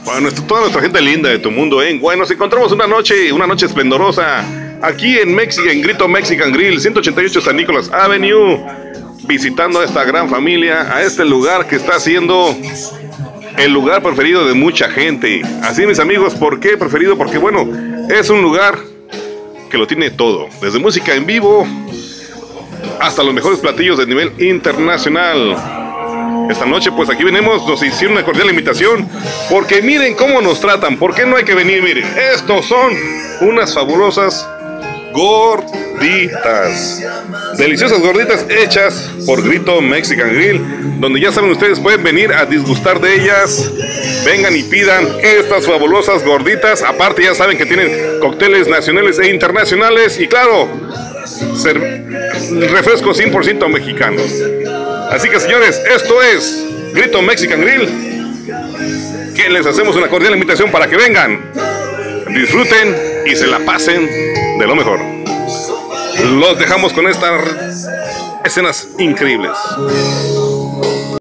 Bueno, toda nuestra gente linda de tu mundo, ¿eh? Bueno, nos encontramos una noche esplendorosa aquí en Grito Mexican Grill, 188 San Nicolás Avenue, visitando a esta gran familia, a este lugar que está siendo el lugar preferido de mucha gente. Así, mis amigos, ¿por qué preferido? Porque, bueno, es un lugar que lo tiene todo, desde música en vivo hasta los mejores platillos de nivel internacional. Esta noche, pues aquí venimos, nos hicieron una cordial invitación, porque miren cómo nos tratan. ¿Por qué no hay que venir? Miren, estos son unas fabulosas gorditas, deliciosas gorditas hechas por Grito Mexican Grill, donde ya saben ustedes, pueden venir a disgustar de ellas. Vengan y pidan estas fabulosas gorditas. Aparte, ya saben que tienen cócteles nacionales e internacionales y, claro, refrescos 100% mexicanos. Así que, señores, esto es Grito Mexican Grill, que les hacemos una cordial invitación para que vengan, disfruten y se la pasen de lo mejor. Los dejamos con estas escenas increíbles.